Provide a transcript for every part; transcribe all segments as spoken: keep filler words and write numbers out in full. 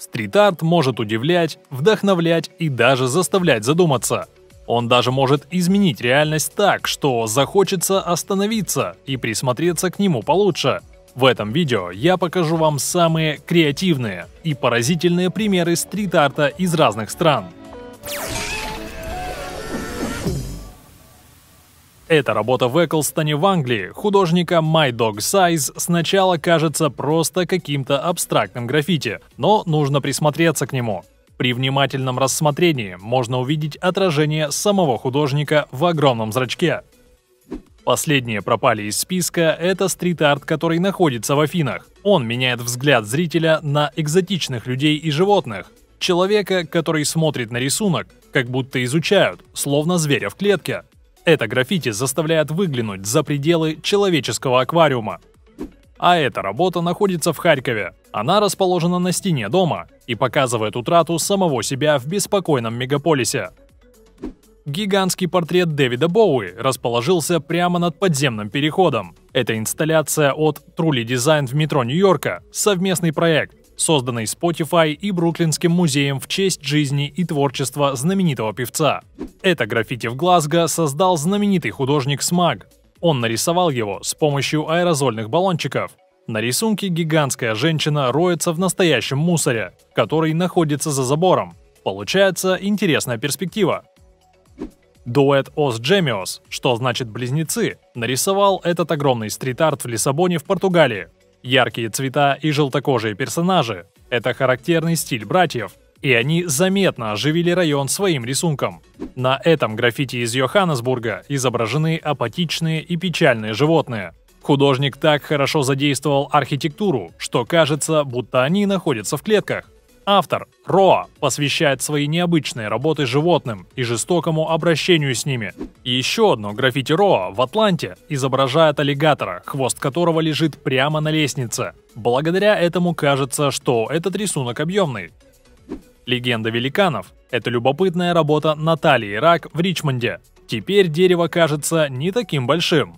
Стрит-арт может удивлять, вдохновлять и даже заставлять задуматься. Он даже может изменить реальность так, что захочется остановиться и присмотреться к нему получше. В этом видео я покажу вам самые креативные и поразительные примеры стрит-арта из разных стран. Эта работа в Эклстоне в Англии художника My Dog Size сначала кажется просто каким-то абстрактным граффити, но нужно присмотреться к нему. При внимательном рассмотрении можно увидеть отражение самого художника в огромном зрачке. Последние пропали из списка – это стрит-арт, который находится в Афинах. Он меняет взгляд зрителя на экзотичных людей и животных. Человека, который смотрит на рисунок, как будто изучают, словно зверя в клетке. Это граффити заставляет выглянуть за пределы человеческого аквариума. А эта работа находится в Харькове. Она расположена на стене дома и показывает утрату самого себя в беспокойном мегаполисе. Гигантский портрет Дэвида Боуи расположился прямо над подземным переходом. Это инсталляция от Truly Design в метро Нью-Йорка, совместный проект, созданный Spotify и Бруклинским музеем в честь жизни и творчества знаменитого певца. Это граффити в Глазго создал знаменитый художник Смаг. Он нарисовал его с помощью аэрозольных баллончиков. На рисунке гигантская женщина роется в настоящем мусоре, который находится за забором. Получается интересная перспектива. Дуэт Os Gêmeos, что значит «близнецы», нарисовал этот огромный стрит-арт в Лиссабоне в Португалии. Яркие цвета и желтокожие персонажи – это характерный стиль братьев, и они заметно оживили район своим рисунком. На этом граффити из Йоханнесбурга изображены апатичные и печальные животные. Художник так хорошо задействовал архитектуру, что кажется, будто они находятся в клетках. Автор Роа посвящает свои необычные работы животным и жестокому обращению с ними. И еще одно граффити Роа в Атланте изображает аллигатора, хвост которого лежит прямо на лестнице. Благодаря этому кажется, что этот рисунок объемный. Легенда великанов – это любопытная работа Натальи Рак в Ричмонде. Теперь дерево кажется не таким большим.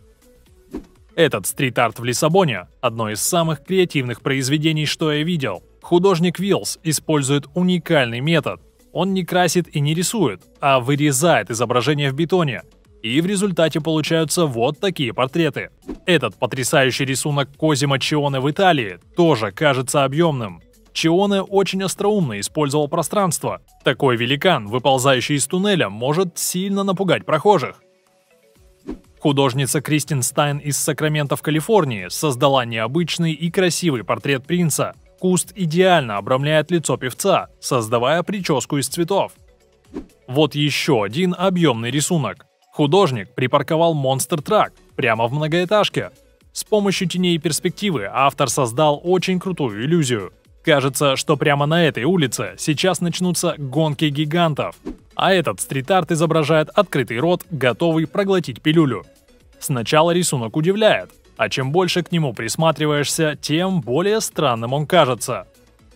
Этот стрит-арт в Лиссабоне – одно из самых креативных произведений, что я видел. Художник Виллс использует уникальный метод. Он не красит и не рисует, а вырезает изображение в бетоне. И в результате получаются вот такие портреты. Этот потрясающий рисунок Козимо Чионе в Италии тоже кажется объемным. Чионе очень остроумно использовал пространство. Такой великан, выползающий из туннеля, может сильно напугать прохожих. Художница Кристин Стайн из Сакрамента в Калифорнии создала необычный и красивый портрет принца. Куст идеально обрамляет лицо певца, создавая прическу из цветов. Вот еще один объемный рисунок. Художник припарковал монстр-трак прямо в многоэтажке. С помощью теней и перспективы автор создал очень крутую иллюзию. Кажется, что прямо на этой улице сейчас начнутся гонки гигантов. А этот стрит-арт изображает открытый рот, готовый проглотить пилюлю. Сначала рисунок удивляет, а чем больше к нему присматриваешься, тем более странным он кажется.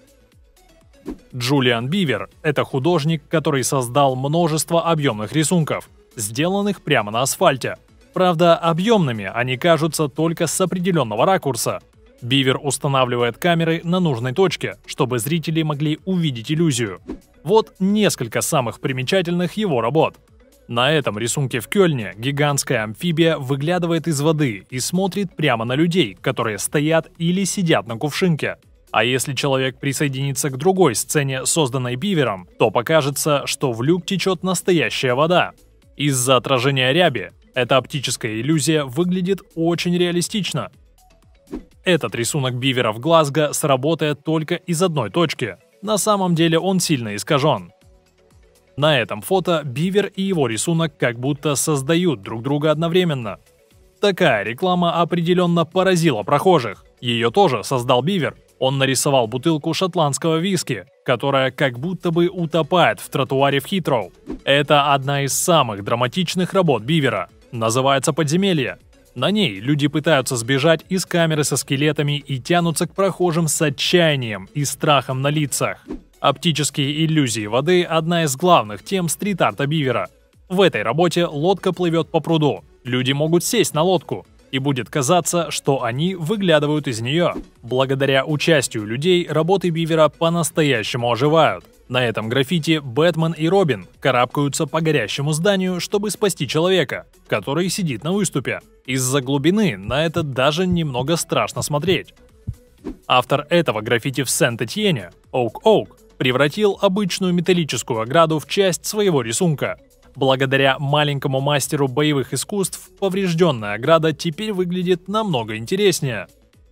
Джулиан Бивер – это художник, который создал множество объемных рисунков, сделанных прямо на асфальте. Правда, объемными они кажутся только с определенного ракурса. Бивер устанавливает камеры на нужной точке, чтобы зрители могли увидеть иллюзию. Вот несколько самых примечательных его работ. На этом рисунке в Кёльне гигантская амфибия выглядывает из воды и смотрит прямо на людей, которые стоят или сидят на кувшинке. А если человек присоединится к другой сцене, созданной Бивером, то покажется, что в люк течет настоящая вода. Из-за отражения ряби эта оптическая иллюзия выглядит очень реалистично. Этот рисунок Бивера в Глазго сработает только из одной точки. На самом деле он сильно искажен. На этом фото Бивер и его рисунок как будто создают друг друга одновременно. Такая реклама определенно поразила прохожих. Ее тоже создал Бивер. Он нарисовал бутылку шотландского виски, которая как будто бы утопает в тротуаре в Хитроу. Это одна из самых драматичных работ Бивера. Называется «Подземелье». На ней люди пытаются сбежать из камеры со скелетами и тянутся к прохожим с отчаянием и страхом на лицах. Оптические иллюзии воды – одна из главных тем стрит-арта Бивера. В этой работе лодка плывет по пруду. Люди могут сесть на лодку. и будет казаться, что они выглядывают из нее. Благодаря участию людей работы Бивера по-настоящему оживают. На этом граффити Бэтмен и Робин карабкаются по горящему зданию, чтобы спасти человека, который сидит на выступе. Из-за глубины на это даже немного страшно смотреть. Автор этого граффити в Сент-Этьене, Оук Оук, превратил обычную металлическую ограду в часть своего рисунка. Благодаря маленькому мастеру боевых искусств поврежденная ограда теперь выглядит намного интереснее.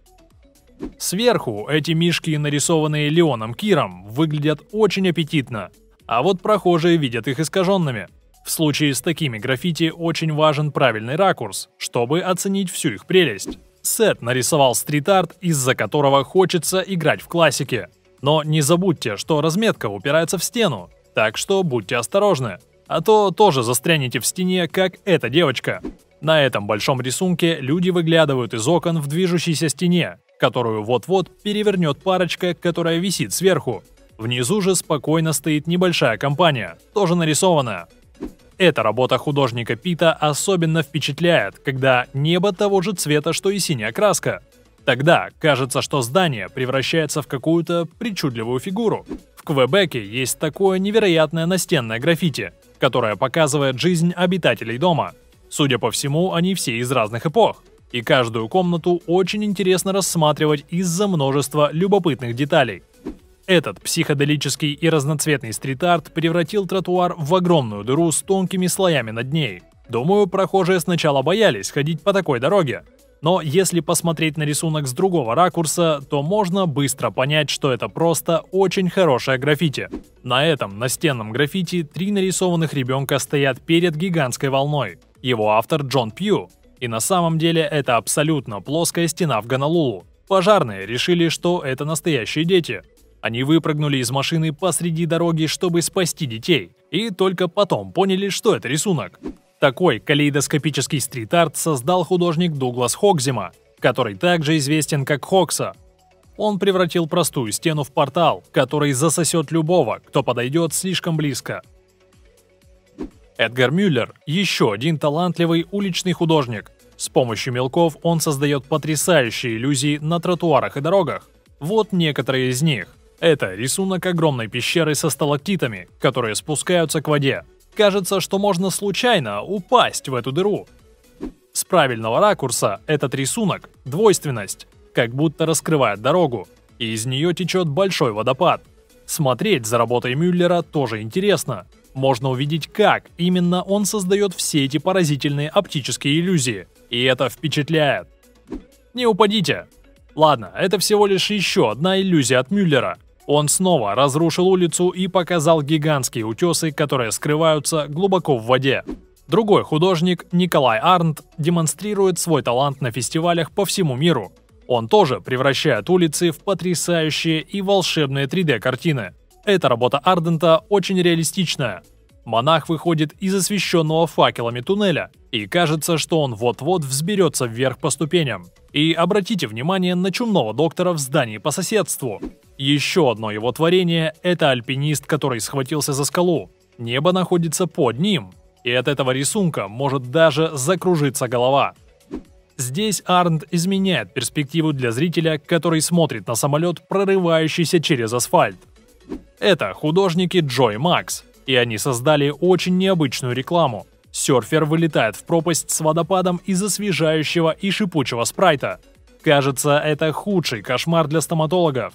Сверху эти мишки, нарисованные Леоном Киром, выглядят очень аппетитно, а вот прохожие видят их искаженными. В случае с такими граффити очень важен правильный ракурс, чтобы оценить всю их прелесть. Сет нарисовал стрит-арт, из-за которого хочется играть в классике. Но не забудьте, что разметка упирается в стену, так что будьте осторожны. А то тоже застрянете в стене, как эта девочка. На этом большом рисунке люди выглядывают из окон в движущейся стене, которую вот-вот перевернет парочка, которая висит сверху. Внизу же спокойно стоит небольшая компания, тоже нарисованная. Эта работа художника Пита особенно впечатляет, когда небо того же цвета, что и синяя краска. Тогда кажется, что здание превращается в какую-то причудливую фигуру. В Квебеке есть такое невероятное настенное граффити, которое показывает жизнь обитателей дома. Судя по всему, они все из разных эпох. И каждую комнату очень интересно рассматривать из-за множества любопытных деталей. Этот психоделический и разноцветный стрит-арт превратил тротуар в огромную дыру с тонкими слоями над ней. Думаю, прохожие сначала боялись ходить по такой дороге. Но если посмотреть на рисунок с другого ракурса, то можно быстро понять, что это просто очень хорошее граффити. На этом настенном граффити три нарисованных ребенка стоят перед гигантской волной. Его автор Джон Пью. И на самом деле это абсолютно плоская стена в Гонолулу. Пожарные решили, что это настоящие дети. Они выпрыгнули из машины посреди дороги, чтобы спасти детей. И только потом поняли, что это рисунок. Такой калейдоскопический стрит-арт создал художник Дуглас Хокзима, который также известен как Хокса. Он превратил простую стену в портал, который засосет любого, кто подойдет слишком близко. Эдгар Мюллер – еще один талантливый уличный художник. С помощью мелков он создает потрясающие иллюзии на тротуарах и дорогах. Вот некоторые из них. Это рисунок огромной пещеры со сталактитами, которые спускаются к воде. Кажется, что можно случайно упасть в эту дыру. С правильного ракурса этот рисунок – двойственность, как будто раскрывает дорогу, и из нее течет большой водопад. Смотреть за работой Мюллера тоже интересно. Можно увидеть, как именно он создает все эти поразительные оптические иллюзии, и это впечатляет. Не упадите! Ладно, это всего лишь еще одна иллюзия от Мюллера. Он снова разрушил улицу и показал гигантские утесы, которые скрываются глубоко в воде. Другой художник, Николай Арндт, демонстрирует свой талант на фестивалях по всему миру. Он тоже превращает улицы в потрясающие и волшебные три дэ картины. Эта работа Ардента очень реалистичная. Монах выходит из освещенного факелами туннеля, и кажется, что он вот-вот взберется вверх по ступеням. И обратите внимание на чумного доктора в здании по соседству. Еще одно его творение – это альпинист, который схватился за скалу. Небо находится под ним, и от этого рисунка может даже закружиться голова. Здесь Арндт изменяет перспективу для зрителя, который смотрит на самолет, прорывающийся через асфальт. Это художники Джо и Макс, и они создали очень необычную рекламу. Серфер вылетает в пропасть с водопадом из освежающего и шипучего спрайта. Кажется, это худший кошмар для стоматологов.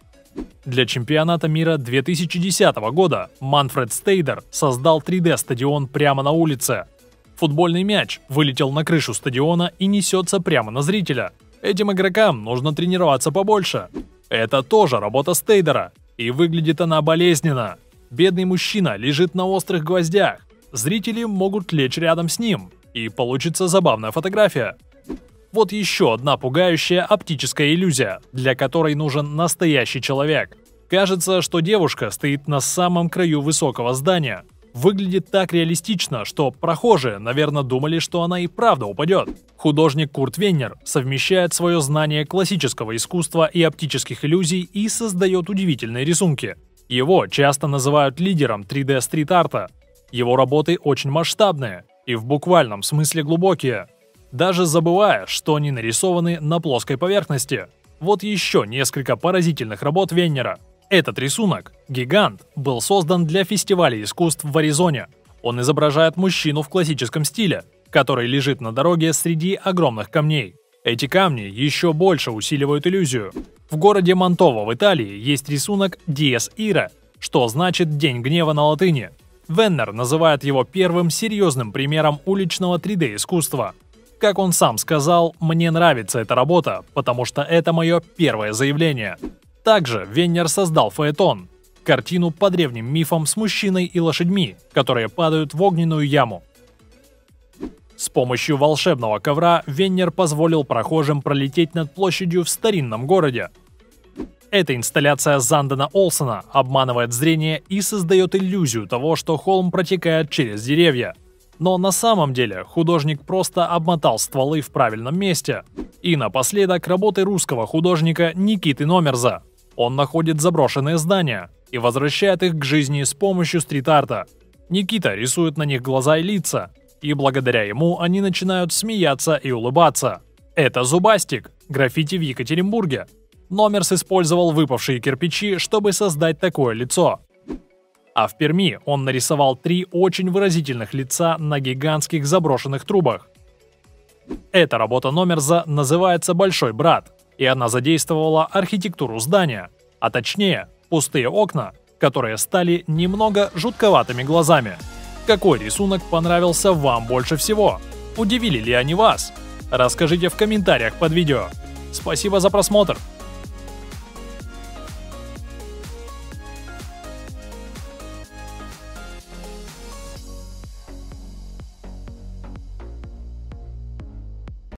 Для чемпионата мира две тысячи десятого года Манфред Стейдер создал три дэ стадион прямо на улице. Футбольный мяч вылетел на крышу стадиона и несется прямо на зрителя. Этим игрокам нужно тренироваться побольше. Это тоже работа Стейдера, и выглядит она болезненно. Бедный мужчина лежит на острых гвоздях. Зрители могут лечь рядом с ним, и получится забавная фотография. Вот еще одна пугающая оптическая иллюзия, для которой нужен настоящий человек. Кажется, что девушка стоит на самом краю высокого здания. Выглядит так реалистично, что прохожие, наверное, думали, что она и правда упадет. Художник Курт Веннер совмещает свое знание классического искусства и оптических иллюзий и создает удивительные рисунки. Его часто называют лидером три дэ стрит-арта. Его работы очень масштабные и в буквальном смысле глубокие. даже забывая, что они нарисованы на плоской поверхности. Вот еще несколько поразительных работ Веннера. Этот рисунок, гигант, был создан для фестиваля искусств в Аризоне. Он изображает мужчину в классическом стиле, который лежит на дороге среди огромных камней. Эти камни еще больше усиливают иллюзию. В городе Мантово в Италии есть рисунок Диес Ира, что значит «День гнева» на латыни. Веннер называет его первым серьезным примером уличного три дэ искусства. Как он сам сказал, «Мне нравится эта работа, потому что это мое первое заявление». Также Веннер создал фаэтон – картину по древним мифам с мужчиной и лошадьми, которые падают в огненную яму. С помощью волшебного ковра Веннер позволил прохожим пролететь над площадью в старинном городе. Эта инсталляция Зандена Олсона обманывает зрение и создает иллюзию того, что холм протекает через деревья. Но на самом деле художник просто обмотал стволы в правильном месте. И напоследок работы русского художника Никиты Номерза. Он находит заброшенные здания и возвращает их к жизни с помощью стрит-арта. Никита рисует на них глаза и лица, и благодаря ему они начинают смеяться и улыбаться. Это зубастик, граффити в Екатеринбурге. Номерс использовал выпавшие кирпичи, чтобы создать такое лицо. А в Перми он нарисовал три очень выразительных лица на гигантских заброшенных трубах. Эта работа Номерза называется «Большой брат», и она задействовала архитектуру здания, а точнее пустые окна, которые стали немного жутковатыми глазами. Какой рисунок понравился вам больше всего? Удивили ли они вас? Расскажите в комментариях под видео. Спасибо за просмотр!